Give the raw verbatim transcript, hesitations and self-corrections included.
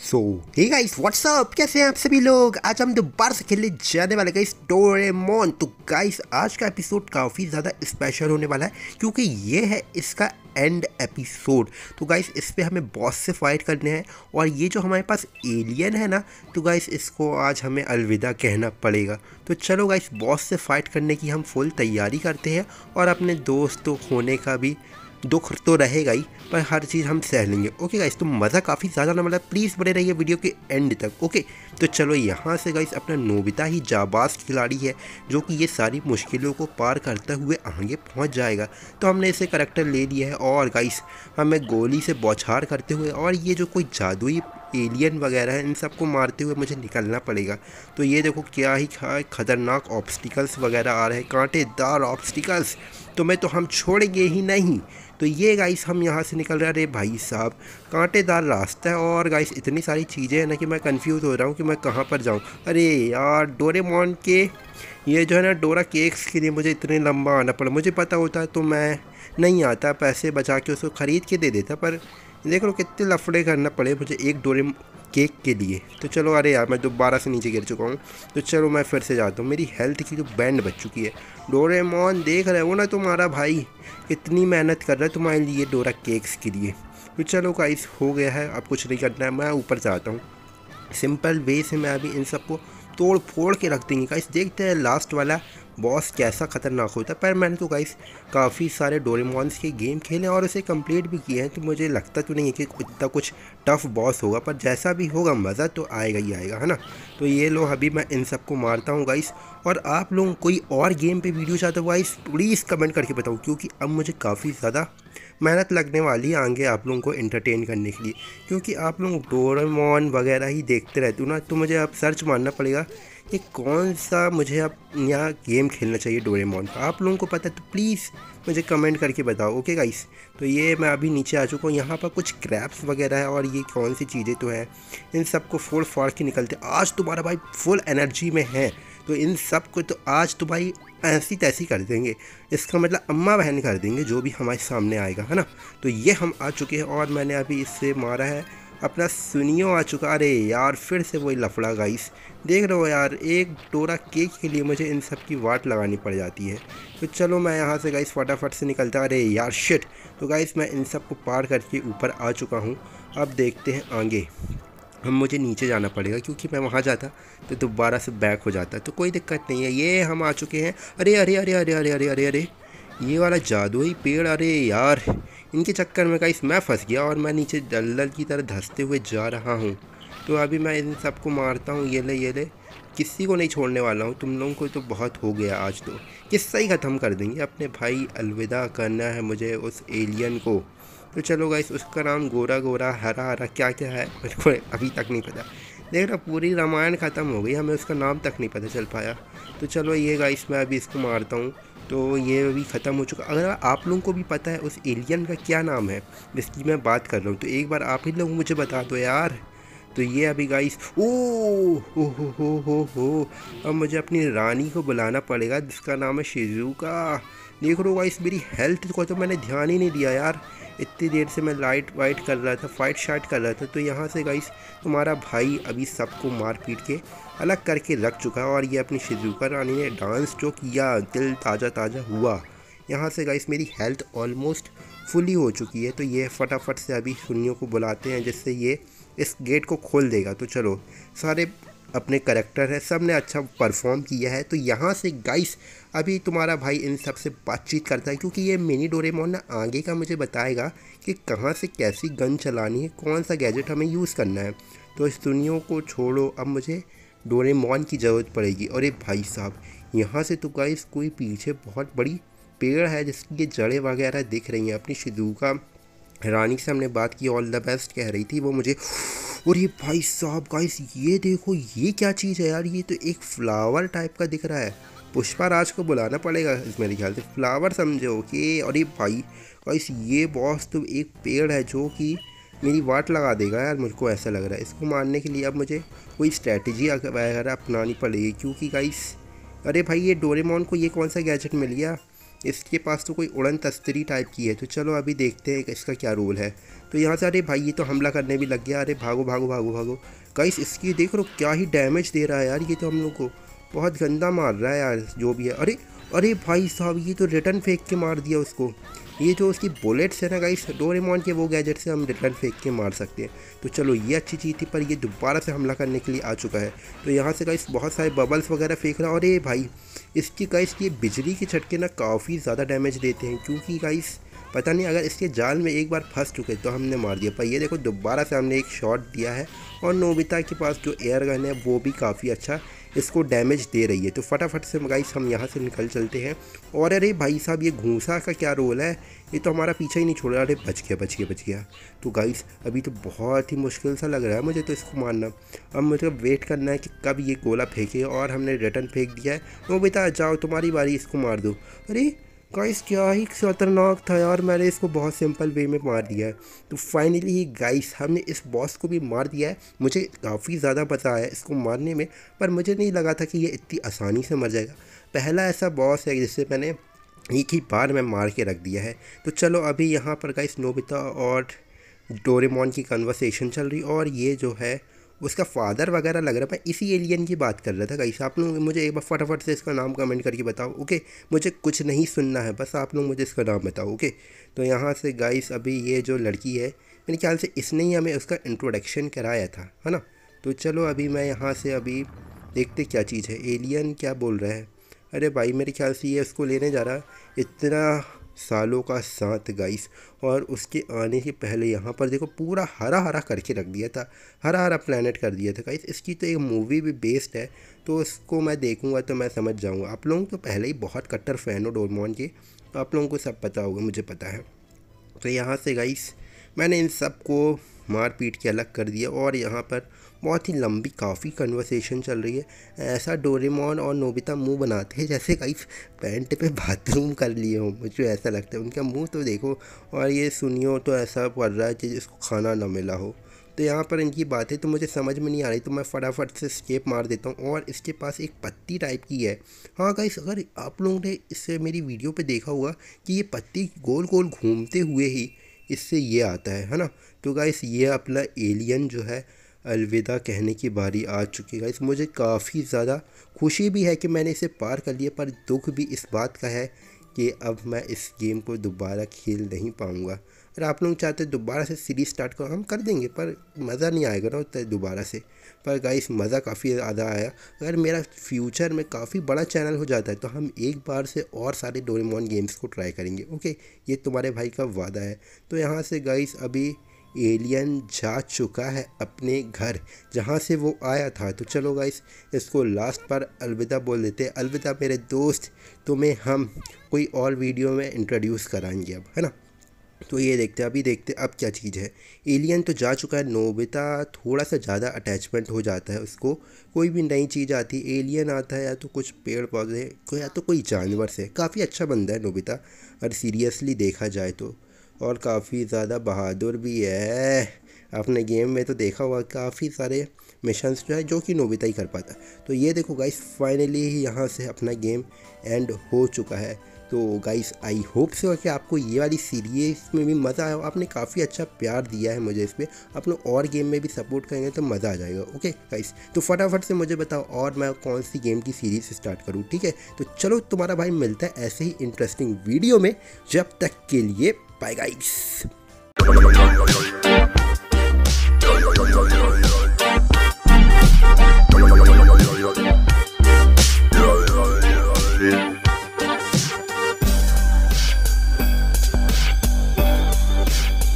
सो hey guys what's up, कैसे हैं आप सभी लोग। आज हम दोबारा से खेलने जाने वाले गाइस डोरेमोन। तो गाइस आज का एपिसोड काफ़ी ज़्यादा स्पेशल होने वाला है क्योंकि ये है इसका एंड एपिसोड। तो गाइस इस पे हमें बॉस से फाइट करने हैं और ये जो हमारे पास एलियन है ना, तो गाइस इसको आज हमें अलविदा कहना पड़ेगा। तो चलो गाइस बॉस से फाइट करने की हम फुल तैयारी करते हैं और अपने दोस्त तो खोने का भी दुख तो रहेगा ही, पर हर चीज़ हम सह लेंगे। ओके गाइस, तो मज़ा काफ़ी ज़्यादा ना, मतलब प्लीज़ बने रहिए वीडियो के एंड तक। ओके तो चलो यहाँ से गाइस अपना नोबिता ही जाबाज खिलाड़ी है जो कि ये सारी मुश्किलों को पार करते हुए आगे पहुँच जाएगा। तो हमने इसे करेक्टर ले लिया है और गाइस हमें गोली से बौछार करते हुए और ये जो कोई जादुई एलियन वगैरह है इन सबको मारते हुए मुझे निकलना पड़ेगा। तो ये देखो क्या ही खतरनाक ऑब्स्टिकल्स वगैरह आ रहे हैं, कांटेदार ऑब्स्टिकल्स, तो मैं तो हम छोड़ेंगे ही नहीं। तो ये गाइस हम यहाँ से निकल रहे हैं। अरे भाई साहब कांटेदार रास्ता है और गाइस इतनी सारी चीज़ें हैं ना कि मैं कंफ्यूज हो रहा हूँ कि मैं कहाँ पर जाऊँ। अरे यार डोरेमोन के ये जो है ना डोरा केक्स के लिए मुझे इतने लंबा आना पड़ा। मुझे पता होता तो मैं नहीं आता, पैसे बचा के उसको ख़रीद के दे देता, पर देख लो कितने लफड़े करना पड़े मुझे एक डोरे केक के लिए। तो चलो, अरे यार मैं दोबारा से नीचे गिर चुका हूँ। तो चलो मैं फिर से जाता हूँ, मेरी हेल्थ की जो बैंड बच चुकी है। डोरेमोन देख रहे हो ना तुम्हारा भाई कितनी मेहनत कर रहा है तुम्हारे लिए डोरा केक्स के लिए। तो चलो गाइस हो गया है, अब कुछ नहीं करना है, मैं ऊपर जाता हूँ। सिंपल वे से मैं अभी इन सबको तोड़ फोड़ के रख देंगे गाइस। देखते हैं लास्ट वाला बॉस कैसा खतरनाक होता है। पर मैंने तो गाइस काफ़ी सारे डोरेमोन्स के गेम खेले और उसे कंप्लीट भी किए हैं, तो मुझे लगता तो नहीं है कि इतना कुछ टफ बॉस होगा, पर जैसा भी होगा मज़ा तो आएगा ही आएगा, है ना। तो ये लो अभी मैं इन सबको मारता हूँ गाइस। और आप लोग कोई और गेम पे वीडियो चाहते हो गाइस प्लीज़ कमेंट करके बताओ, क्योंकि अब मुझे काफ़ी ज़्यादा मेहनत लगने वाली है आगे आप लोगों को एंटरटेन करने के लिए। क्योंकि आप लोग डोरेमोन वगैरह ही देखते रहते हो ना, तो मुझे अब सर्च मारना पड़ेगा कि कौन सा मुझे अब यहाँ गेम खेलना चाहिए डोरेमोन का। आप लोगों को पता है तो प्लीज़ मुझे कमेंट करके बताओ। ओके गाइस, तो ये मैं अभी नीचे आ चुका हूँ। यहाँ पर कुछ क्रैप्स वगैरह है और ये कौन सी चीज़ें तो हैं, इन सबको फोड़ फाड़ के निकलते। आज तुम्हारा भाई फुल एनर्जी में है, तो इन सब को तो आज तो भाई ऐसी तैसी कर देंगे, इसका मतलब अम्मा बहन कर देंगे जो भी हमारे सामने आएगा, है ना। तो ये हम आ चुके हैं और मैंने अभी इससे मारा है अपना सुनियो आ चुका। अरे यार फिर से वही लफड़ा गाइस, देख रहे हो यार एक डोरा केक के लिए मुझे इन सब की वाट लगानी पड़ जाती है। तो चलो मैं यहाँ से गाइस फटाफट से निकलता। अरे यार शिट। तो गाइस मैं इन सब को पार करके ऊपर आ चुका हूँ। अब देखते हैं आगे, हम मुझे नीचे जाना पड़ेगा क्योंकि मैं वहाँ जाता तो दोबारा से बैक हो जाता, तो कोई दिक्कत नहीं है। ये हम आ चुके हैं। अरे अरे अरे अरे अरे अरे अरे अरे ये वाला जादुई पेड़, अरे यार इनके चक्कर में गाइस मैं फंस गया और मैं नीचे दलदल की तरह धंसते हुए जा रहा हूँ। तो अभी मैं इन सबको मारता हूँ। ये ले ये ले, किसी को नहीं छोड़ने वाला हूँ। तुम लोगों को तो बहुत हो गया, आज तो किस्सा ही ख़त्म कर देंगे। अपने भाई अलविदा करना है मुझे उस एलियन को। तो चलो गाइस उसका नाम गोरा गोरा हरा हरा क्या क्या है मेरे को अभी तक नहीं पता। देख रहा पूरी रामायण ख़त्म हो गई, हमें उसका नाम तक नहीं पता चल पाया। तो चलो ये गाइस मैं अभी इसको मारता हूँ। तो ये भी ख़त्म हो चुका। अगर आप लोगों को भी पता है उस एलियन का क्या नाम है जिसकी मैं बात कर रहा हूँ, तो एक बार आप ही लोग मुझे बता दो यार। तो ये अभी गाइस ओ हो हो हो हो हो अब मुझे अपनी रानी को बुलाना पड़ेगा जिसका नाम है शिजुका। देख लो गाइस मेरी हेल्थ को तो मैंने ध्यान ही नहीं दिया यार, इतनी देर से मैं लाइट वाइट कर रहा था, फाइट शाइट कर रहा था। तो यहाँ से गाइस तुम्हारा भाई अभी सबको मार पीट के अलग करके रख चुका है और ये अपनी शिजुका रानी ने डांस जो किया दिल ताज़ा ताज़ा हुआ। यहाँ से गाइस मेरी हेल्थ ऑलमोस्ट फुली हो चुकी है। तो ये फटाफट से अभी सुनियों को बुलाते हैं जिससे ये इस गेट को खोल देगा। तो चलो सारे अपने करेक्टर है, सब ने अच्छा परफॉर्म किया है। तो यहाँ से गाइस अभी तुम्हारा भाई इन सब से बातचीत करता है क्योंकि ये मिनी डोरेमोन ना आगे का मुझे बताएगा कि कहाँ से कैसी गन चलानी है, कौन सा गैजेट हमें यूज़ करना है। तो इस दुनिया को छोड़ो, अब मुझे डोरेमोन की ज़रूरत पड़ेगी। अरे भाई साहब यहाँ से तो गाइस कोई पीछे बहुत बड़ी पेड़ है जिसकी जड़ें वगैरह दिख रही हैं। अपनी शिजुका रानी से हमने बात की, ऑल द बेस्ट कह रही थी वो मुझे। और ये भाई साहब गाइस ये देखो ये क्या चीज़ है यार, ये तो एक फ्लावर टाइप का दिख रहा है। पुष्पा राज को बुलाना पड़ेगा मेरे ख्याल से, फ्लावर समझो कि। और ये भाई गाइस ये बॉस तो एक पेड़ है जो कि मेरी वाट लगा देगा यार, मुझको ऐसा लग रहा है। इसको मारने के लिए अब मुझे कोई स्ट्रैटेजी वगैरह अपनानी पड़ेगी क्योंकि गाइस अरे भाई ये डोरेमोन को ये कौन सा गैजेट मिल गया इसके पास तो कोई उड़न तस्तरी टाइप की है। तो चलो अभी देखते हैं कि इसका क्या रोल है। तो यहाँ से अरे भाई ये तो हमला करने भी लग गया। अरे भागो भागो भागो भागो गाइस, इसकी देख लो क्या ही डैमेज दे रहा है यार, ये तो हम लोग को बहुत गंदा मार रहा है यार जो भी है। अरे अरे भाई साहब ये तो रिटर्न फेंक के मार दिया उसको। ये जो उसकी बुलेट्स है ना गाइस, डोरेमोन के वो गैजेट से हम रिटर्न फेंक के मार सकते हैं। तो चलो ये अच्छी चीज़ थी, पर ये दोबारा से हमला करने के लिए आ चुका है। तो यहाँ से गाइस बहुत सारे बबल्स वगैरह फेंक रहा है। अरे भाई इसकी गाइस ये बिजली के झटके ना काफ़ी ज़्यादा डैमेज देते हैं, क्योंकि गाइस पता नहीं अगर इसके जाल में एक बार फंस चुके तो हमने मार दिया। पर ये देखो दोबारा से हमने एक शॉट दिया है, और नोबिता के पास जो एयर गन है वो भी काफ़ी अच्छा इसको डैमेज दे रही है। तो फटाफट से गाइस हम यहाँ से निकल चलते हैं। और अरे भाई साहब ये घूसा का क्या रोल है, ये तो हमारा पीछा ही नहीं छोड़ रहा। अरे बच गया बच गया बच गया। तो गाइस अभी तो बहुत ही मुश्किल सा लग रहा है मुझे तो इसको मारना। अब मुझे वेट करना है कि कब ये गोला फेंके, और हमने रिटर्न फेंक दिया है। नोबिता जाओ तुम्हारी बारी, इसको मार दो। अरे गाइस क्या ही खतरनाक था यार, मैंने इसको बहुत सिंपल वे में मार दिया है। तो फाइनली गाइस हमने इस बॉस को भी मार दिया है। मुझे काफ़ी ज़्यादा मज़ा आया इसको मारने में, पर मुझे नहीं लगा था कि ये इतनी आसानी से मर जाएगा। पहला ऐसा बॉस है जिससे मैंने एक ही बार में मार के रख दिया है। तो चलो अभी यहाँ पर गाइस नोबिता और डोरेमोन की कन्वर्सेशन चल रही, और ये जो है उसका फादर वगैरह लग रहा है। मैं इसी एलियन की बात कर रहा था गाइस। आप लोग मुझे एक बार फटाफट से इसका नाम कमेंट करके बताओ, ओके। मुझे कुछ नहीं सुनना है, बस आप लोग मुझे इसका नाम बताओ, ओके। तो यहाँ से गाइस अभी ये जो लड़की है, मेरे ख्याल से इसने ही हमें उसका इंट्रोडक्शन कराया था, है ना। तो चलो अभी मैं यहाँ से अभी देखते क्या चीज़ है। एलियन क्या बोल रहा है। अरे भाई मेरे ख्याल से ये उसको लेने जा रहा है। इतना सालों का साथ गाइस, और उसके आने से पहले यहाँ पर देखो पूरा हरा हरा करके रख दिया था, हरा हरा प्लेनेट कर दिया था गाइस। इसकी तो एक मूवी भी बेस्ड है, तो उसको मैं देखूँगा तो मैं समझ जाऊँगा। आप लोगों तो पहले ही बहुत कट्टर फैन हो डोरेमोन के, तो आप लोगों को सब पता होगा, मुझे पता है। तो यहाँ से गाइस मैंने इन सब को मार पीट के अलग कर दिया, और यहाँ पर बहुत ही लंबी काफ़ी कन्वर्सेशन चल रही है। ऐसा डोरेमोन और नोबिता मुंह बनाते हैं जैसे गाइस पैंट पे बाथरूम कर लिए हो, मुझे ऐसा लगता है। उनका मुंह तो देखो, और ये सुनियो तो ऐसा पड़ रहा है कि जिसको खाना ना मिला हो। तो यहाँ पर इनकी बातें तो मुझे समझ में नहीं आ रही, तो मैं फटाफट से स्केप मार देता हूँ। और इसके पास एक पत्ती टाइप की है। हाँ गाइस अगर आप लोगों ने इससे मेरी वीडियो पे देखा होगा कि ये पत्ती गोल गोल घूमते हुए ही इससे ये आता है है ना। तो गाइस ये अपना एलियन जो है अलविदा कहने की बारी आ चुकी है गाइस। मुझे काफ़ी ज़्यादा खुशी भी है कि मैंने इसे पार कर लिया, पर दुख भी इस बात का है कि अब मैं इस गेम को दोबारा खेल नहीं पाऊँगा। अगर आप लोग चाहते दोबारा से सीरीज स्टार्ट करो, हम कर देंगे, पर मज़ा नहीं आएगा ना उतना दोबारा से। पर गाइस मज़ा काफ़ी ज़्यादा आया। अगर मेरा फ्यूचर में काफ़ी बड़ा चैनल हो जाता है तो हम एक बार से और सारे डोरेमोन गेम्स को ट्राई करेंगे, ओके। ये तुम्हारे भाई का वादा है। तो यहाँ से गाइस अभी एलियन जा चुका है अपने घर जहाँ से वो आया था। तो चलो गाइस इसको लास्ट पर अलविदा बोल देते हैं। अलविदा मेरे दोस्त, तुम्हें हम कोई और वीडियो में इंट्रोड्यूस कराएंगे अब, है ना। तो ये देखते हैं अभी देखते अब क्या चीज़ है। एलियन तो जा चुका है, नोबिता थोड़ा सा ज़्यादा अटैचमेंट हो जाता है उसको। कोई भी नई चीज़ आती है, एलियन आता है या तो कुछ पेड़ पौधे को या तो कोई जानवर से। काफ़ी अच्छा बंदा है नोबिता अगर सीरियसली देखा जाए तो, और काफ़ी ज़्यादा बहादुर भी है। आपने गेम में तो देखा हुआ काफ़ी सारे मिशंस जो है जो कि नोबिता ही कर पाता। तो ये देखो गाइस फाइनली यहाँ से अपना गेम एंड हो चुका है। तो गाइस आई होप से कि आपको ये वाली सीरीज में भी मज़ा आया। आपने काफ़ी अच्छा प्यार दिया है मुझे इस पर, आप लोग और गेम में भी सपोर्ट करेंगे तो मज़ा आ जाएगा, ओके गाइस। तो फटाफट से मुझे बताओ और मैं कौन सी गेम की सीरीज स्टार्ट करूँ, ठीक है। तो चलो तुम्हारा भाई मिलता है ऐसे ही इंटरेस्टिंग वीडियो में, जब तक के लिए बाय गाइस।